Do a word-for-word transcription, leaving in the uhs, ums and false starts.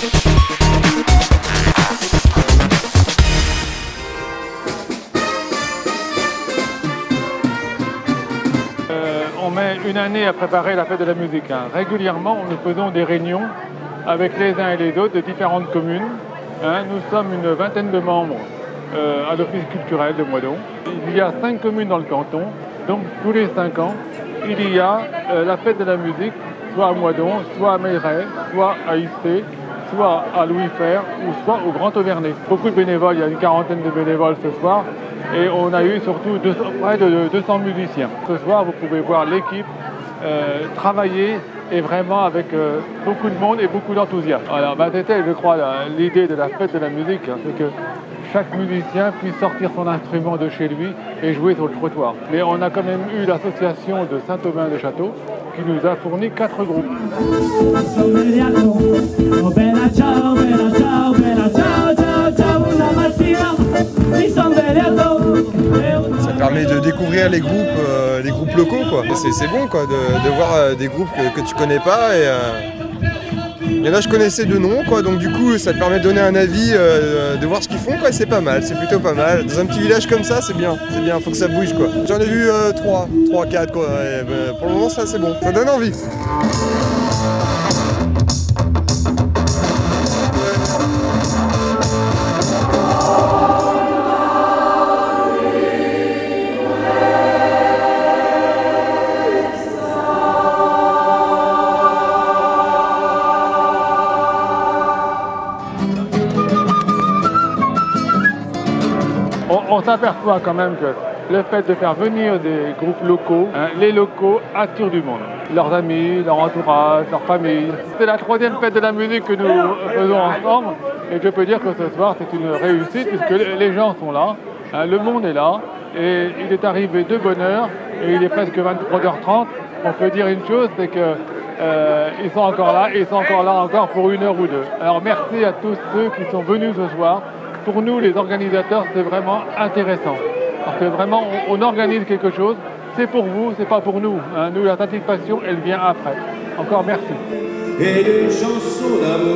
On met une année à préparer la fête de la musique. Hein. Régulièrement, nous faisons des réunions avec les uns et les autres de différentes communes. Hein. Nous sommes une vingtaine de membres euh, à l'Office culturel de Moidon. Il y a cinq communes dans le canton, donc tous les cinq ans, il y a euh, la fête de la musique, soit à Moidon, soit à Meilleray, soit à Issé, soit à Louis-Fer ou soit au Grand Auvernais. Beaucoup de bénévoles, il y a une quarantaine de bénévoles ce soir. Et on a eu surtout deux, près de deux cents musiciens. Ce soir, vous pouvez voir l'équipe euh, travailler et vraiment avec euh, beaucoup de monde et beaucoup d'enthousiasme. Alors, bah, c'était, je crois, l'idée de la fête de la musique, hein, c'est que chaque musicien puisse sortir son instrument de chez lui et jouer sur le trottoir. Mais on a quand même eu l'association de Saint-Aubin-de-Château qui nous a fourni quatre groupes. Ça permet de découvrir les groupes, euh, les groupes locaux, quoi. C'est bon, quoi, de, de voir euh, des groupes que, que tu connais pas. Et, euh, il y en a, je connaissais de nom, quoi. Donc du coup, ça te permet de donner un avis, euh, de voir ce qu'ils font, quoi. C'est pas mal, c'est plutôt pas mal. Dans un petit village comme ça, c'est bien, c'est bien. Faut que ça bouge, quoi. J'en ai vu euh, trois, trois, quatre, quoi. Et, bah, pour le moment, ça, c'est bon. Ça donne envie. On s'aperçoit quand même que le fait de faire venir des groupes locaux, hein, les locaux attirent du monde. Leurs amis, leur entourage, leur famille. C'est la troisième fête de la musique que nous faisons ensemble. Et je peux dire que ce soir, c'est une réussite puisque les gens sont là, hein, le monde est là. Et il est arrivé de bonne heure et il est presque vingt-trois heures trente. On peut dire une chose, c'est que euh, ils sont encore là et ils sont encore là encore pour une heure ou deux. Alors merci à tous ceux qui sont venus ce soir. Pour nous, les organisateurs, c'est vraiment intéressant. Parce que vraiment, on, on organise quelque chose, c'est pour vous, c'est pas pour nous. Hein. Nous, la satisfaction, elle vient après. Encore merci. Et une chanson d'amour.